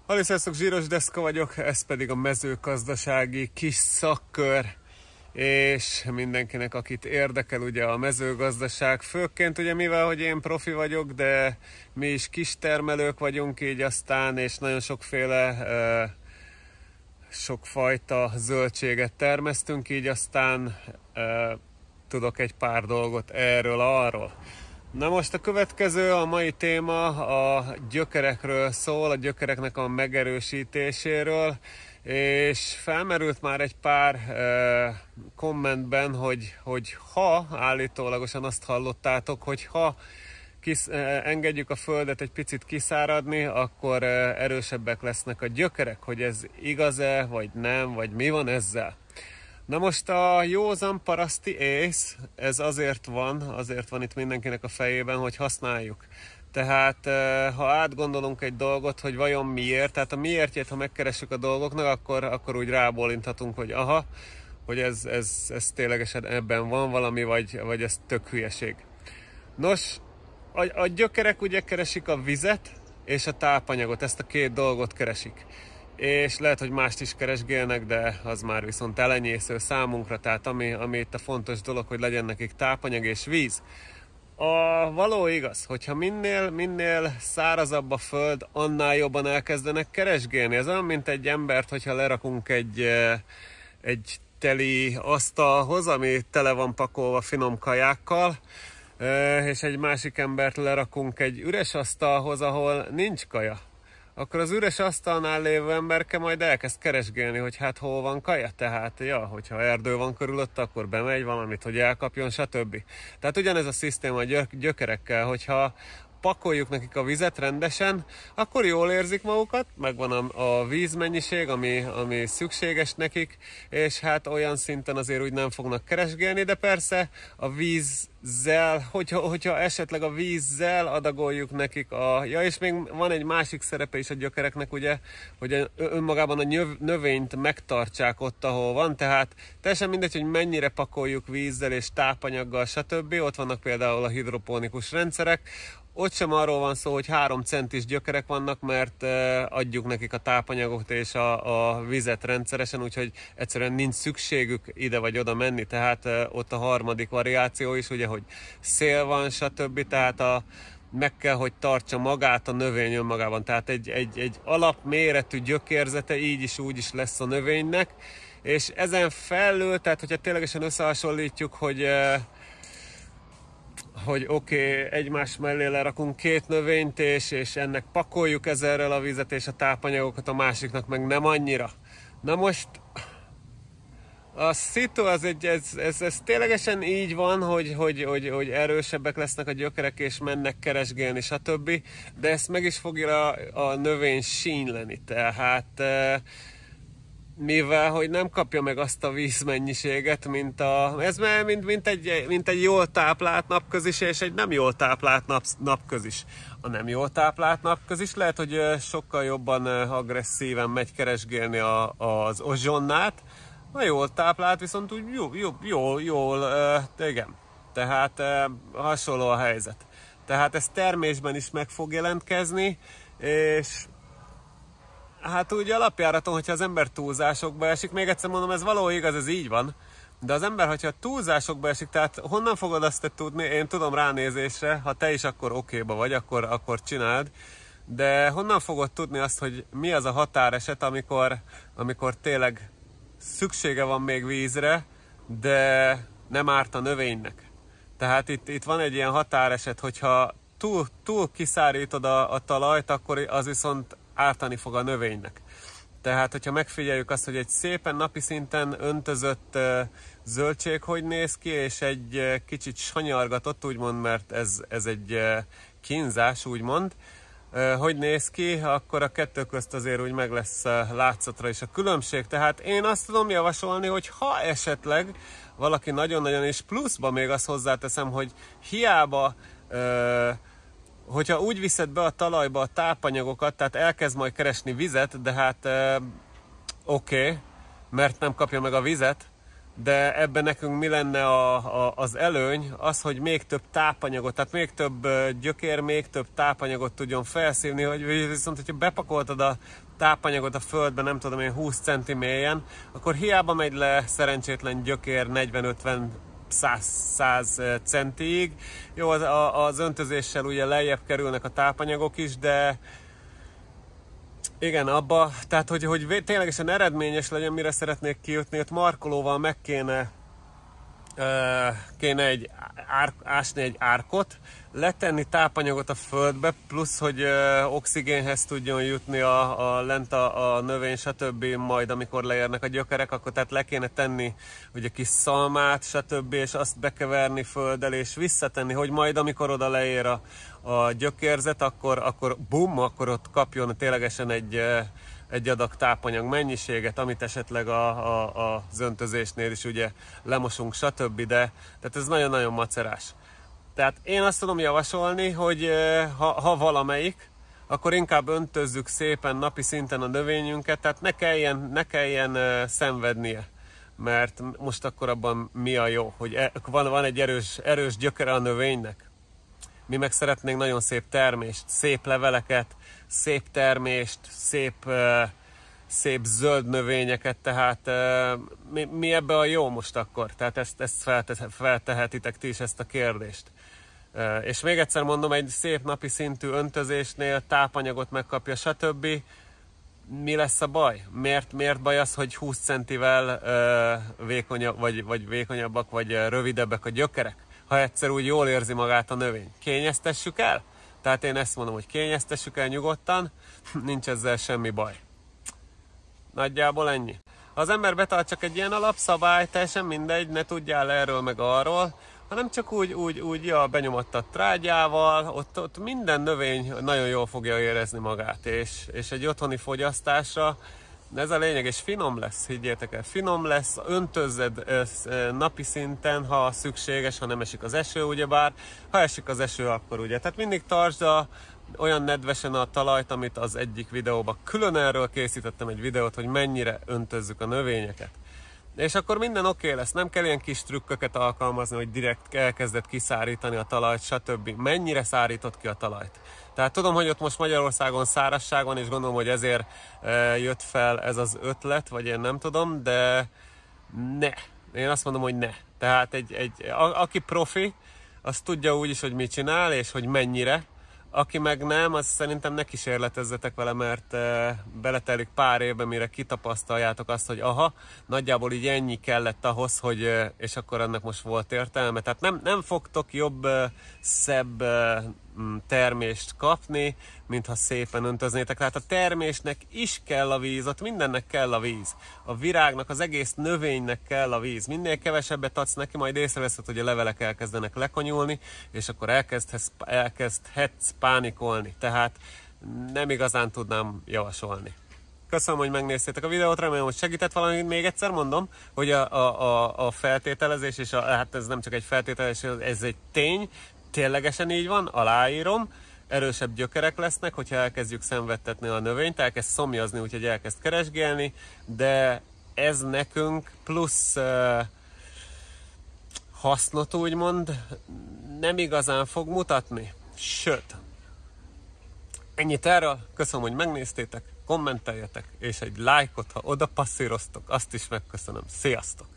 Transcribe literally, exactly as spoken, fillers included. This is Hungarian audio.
Halli, sziasztok, Zsíros Deszka vagyok, ez pedig a mezőgazdasági kis szakkör, és mindenkinek, akit érdekel ugye a mezőgazdaság, főként ugye mivel, hogy én profi vagyok, de mi is kis termelők vagyunk így aztán, és nagyon sokféle, sokfajta zöldséget termesztünk, így aztán tudok egy pár dolgot erről, arról. Na most a következő, a mai téma a gyökerekről szól, a gyökereknek a megerősítéséről, és felmerült már egy pár e, kommentben, hogy, hogy ha, állítólagosan azt hallottátok, hogy ha kis, e, engedjük a földet egy picit kiszáradni, akkor e, erősebbek lesznek a gyökerek, hogy ez igaz-e, vagy nem, vagy mi van ezzel. Na most a józan paraszti ész, ez azért van, azért van itt mindenkinek a fejében, hogy használjuk. Tehát ha átgondolunk egy dolgot, hogy vajon miért, tehát a miértjét, ha megkeressük a dolgoknak, akkor, akkor úgy rábólinthatunk, hogy aha, hogy ez, ez, ez ténylegesen ebben van valami, vagy, vagy ez tök hülyeség. Nos, a, a gyökerek ugye keresik a vizet és a tápanyagot, ezt a két dolgot keresik. És lehet, hogy mást is keresgélnek, de az már viszont elenyésző számunkra, tehát ami, ami itt a fontos dolog, hogy legyen nekik tápanyag és víz. A való igaz, hogyha minél, minél szárazabb a föld, annál jobban elkezdenek keresgélni. Ez olyan, mint egy embert, hogyha lerakunk egy, egy teli asztalhoz, ami tele van pakolva finom kajákkal, és egy másik embert lerakunk egy üres asztalhoz, ahol nincs kaja. Akkor az üres asztalnál lévő emberke majd elkezd keresgélni, hogy hát hol van kaja, tehát ja, hogyha erdő van körülött, akkor bemegy valamit, hogy elkapjon, stb. Tehát ugyanez a szisztéma a gyökerekkel, hogyha pakoljuk nekik a vizet rendesen, akkor jól érzik magukat, megvan a, a vízmennyiség, ami, ami szükséges nekik, és hát olyan szinten azért úgy nem fognak keresgélni, de persze a vízzel, hogyha, hogyha esetleg a vízzel adagoljuk nekik a... Ja, és még van egy másik szerepe is a gyökereknek, ugye, hogy önmagában a növényt megtartsák ott, ahol van, tehát teljesen mindegy, hogy mennyire pakoljuk vízzel és tápanyaggal, stb. Ott vannak például a hidroponikus rendszerek. Ott sem arról van szó, hogy három centis gyökerek vannak, mert adjuk nekik a tápanyagot és a, a vizet rendszeresen, úgyhogy egyszerűen nincs szükségük ide vagy oda menni. Tehát ott a harmadik variáció is, ugye, hogy szél van, stb. Tehát a, meg kell, hogy tartsa magát a növény önmagában. Tehát egy, egy, egy alapméretű gyökérzete így is úgy is lesz a növénynek. És ezen felül, tehát hogyha ténylegesen összehasonlítjuk, hogy hogy oké, okay, egymás mellé lerakunk két növényt, és, és ennek pakoljuk ezerrel a vizet és a tápanyagokat, a másiknak meg nem annyira. Na most a szitu az egy, ez, ez, ez ténylegesen így van, hogy, hogy, hogy, hogy erősebbek lesznek a gyökerek, és mennek keresgélni, stb. De ezt meg is fogja a, a növény sínyleni, tehát mivel, hogy nem kapja meg azt a vízmennyiséget, mint, a, ez mint, mint, egy, mint egy jól táplált napközis, és egy nem jól táplált nap, napközis. A nem jól táplált napközis lehet, hogy sokkal jobban agresszíven megy keresgélni a, az ozsonnát, a jól táplált viszont úgy jó, jó, jól, jól, igen, tehát hasonló a helyzet. Tehát ez termésben is meg fog jelentkezni, és hát úgy alapjáraton, hogyha az ember túlzásokba esik, még egyszer mondom, ez való igaz, ez így van, de az ember, hogyha túlzásokba esik, tehát honnan fogod azt te tudni, én tudom ránézésre, ha te is akkor okéba vagy, akkor, akkor csináld, de honnan fogod tudni azt, hogy mi az a határeset, amikor, amikor tényleg szüksége van még vízre, de nem árt a növénynek. Tehát itt, itt van egy ilyen határeset, hogyha túl, túl kiszárítod a, a talajt, akkor az viszont ártani fog a növénynek. Tehát, hogyha megfigyeljük azt, hogy egy szépen napi szinten öntözött uh, zöldség hogy néz ki, és egy uh, kicsit sanyargatott, úgymond, mert ez, ez egy uh, kínzás, úgymond, uh, hogy néz ki, akkor a kettő közt azért úgy meg lesz uh, látszatra is a különbség. Tehát én azt tudom javasolni, hogy ha esetleg valaki nagyon-nagyon, és pluszban még azt hozzáteszem, hogy hiába uh, hogyha úgy viszed be a talajba a tápanyagokat, tehát elkezd majd keresni vizet, de hát e, oké, okay, mert nem kapja meg a vizet, de ebben nekünk mi lenne a, a, az előny? Az, hogy még több tápanyagot, tehát még több gyökér, még több tápanyagot tudjon felszívni, hogy viszont, hogyha bepakoltad a tápanyagot a földbe, nem tudom én, húsz centi mélyen, akkor hiába megy le szerencsétlen gyökér negyven-ötven száz centiig. Jó, az, az öntözéssel ugye lejjebb kerülnek a tápanyagok is, de igen, abba, tehát hogy, hogy ténylegesen eredményes legyen, mire szeretnék kijutni, ott markolóval meg kéne, kéne egy ár, ásni egy árkot, letenni tápanyagot a földbe, plusz, hogy oxigénhez tudjon jutni a, a lent a, a növény, stb. Majd amikor leérnek a gyökerek, akkor tehát le kéne tenni ugye kis szalmát, stb. És azt bekeverni földdel, és visszatenni, hogy majd amikor oda leér a, a gyökérzet, akkor, akkor bum, akkor ott kapjon ténylegesen egy, egy adag tápanyag mennyiséget, amit esetleg a, a, az öntözésnél is ugye lemosunk, stb. De tehát ez nagyon-nagyon macerás. Tehát én azt tudom javasolni, hogy ha, ha valamelyik, akkor inkább öntözzük szépen napi szinten a növényünket, tehát ne kelljen, ne kelljen szenvednie. Mert most akkor abban mi a jó, hogy van, van egy erős, erős gyökere a növénynek. Mi meg szeretnénk nagyon szép termést, szép leveleket, szép termést, szép, szép zöld növényeket, tehát mi, mi ebbe a jó most akkor? Tehát ezt, ezt felte, feltehetitek ti is ezt a kérdést. És még egyszer mondom, egy szép napi szintű öntözésnél tápanyagot megkapja, stb. Mi lesz a baj? Miért, miért baj az, hogy húsz centivel uh, vékonyabb, vagy, vagy vékonyabbak, vagy uh, rövidebbek a gyökerek? Ha egyszer úgy jól érzi magát a növény. Kényeztessük el? Tehát én ezt mondom, hogy kényeztessük el nyugodtan, nincs ezzel semmi baj. Nagyjából ennyi. Ha az ember betart csak egy ilyen alapszabály, teljesen mindegy, ne tudjál erről meg arról, hanem csak úgy, úgy, úgy ja, benyomattad trágyával, ott, ott minden növény nagyon jól fogja érezni magát, és, és egy otthoni fogyasztásra ez a lényeg, és finom lesz, higgyétek el, finom lesz, öntözzed napi szinten, ha szükséges, ha nem esik az eső, ugyebár, ha esik az eső, akkor ugye, tehát mindig tartsd a, olyan nedvesen a talajt, amit az egyik videóban külön erről készítettem egy videót, hogy mennyire öntözzük a növényeket. És akkor minden oké okay lesz, nem kell ilyen kis trükköket alkalmazni, hogy direkt elkezded kiszárítani a talajt, stb. Mennyire szárítod ki a talajt? Tehát tudom, hogy ott most Magyarországon szárazság van, és gondolom, hogy ezért e, jött fel ez az ötlet, vagy én nem tudom, de ne. Én azt mondom, hogy ne. Tehát egy, egy, a, aki profi, az tudja úgyis, hogy mit csinál, és hogy mennyire. Aki meg nem, az szerintem ne kísérletezzetek vele, mert e, beletelik pár évben, mire kitapasztaljátok azt, hogy aha, nagyjából így ennyi kellett ahhoz, hogy, e, és akkor ennek most volt értelme. Tehát nem, nem fogtok jobb, e, szebb e, termést kapni, mintha szépen öntöznétek. Tehát a termésnek is kell a víz, ott mindennek kell a víz. A virágnak, az egész növénynek kell a víz. Minél kevesebbet adsz neki, majd észreveszed, hogy a levelek elkezdenek lekonyulni, és akkor elkezdhetsz, elkezdhetsz pánikolni. Tehát nem igazán tudnám javasolni. Köszönöm, hogy megnéztétek a videót, remélem, hogy segített valamit. Még egyszer mondom, hogy a, a, a, a feltételezés, és a, hát ez nem csak egy feltételezés, ez egy tény, ténylegesen így van, aláírom, erősebb gyökerek lesznek, hogyha elkezdjük szenvedtetni a növényt, elkezd szomjazni, úgyhogy elkezd keresgélni, de ez nekünk plusz uh, hasznot úgymond nem igazán fog mutatni, sőt. Ennyit erről, köszönöm, hogy megnéztétek, kommenteljetek, és egy lájkot, ha oda passzíroztok, azt is megköszönöm. Sziasztok!